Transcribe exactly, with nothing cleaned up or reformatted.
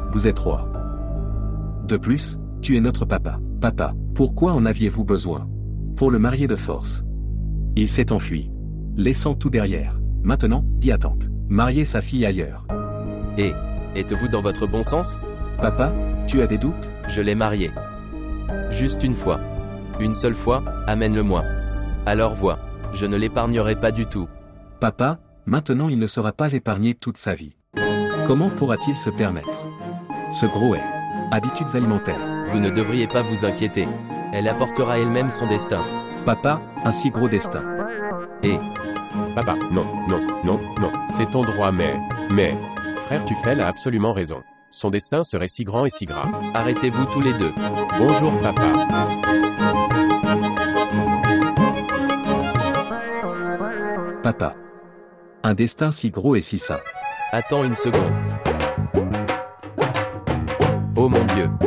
vous êtes roi. De plus, tu es notre papa. Papa, pourquoi en aviez-vous besoin? Pour le marier de force. Il s'est enfui, laissant tout derrière. Maintenant, dit à tante, marier sa fille ailleurs. Et, êtes-vous dans votre bon sens? Papa, tu as des doutes? Je l'ai marié. Juste une fois. Une seule fois, amène-le-moi. Alors vois, je ne l'épargnerai pas du tout. Papa, maintenant il ne sera pas épargné toute sa vie. Comment pourra-t-il se permettre? Ce gros est. Habitudes alimentaires. Vous ne devriez pas vous inquiéter. Elle apportera elle-même son destin. Papa, un si gros destin. Et... Papa, non, non, non, non, c'est ton droit mais... Mais... Frère Tuffel a absolument raison. Son destin serait si grand et si gras. Arrêtez-vous tous les deux. Bonjour papa. Papa. Un destin si gros et si sain. Attends une seconde. Oh mon Dieu.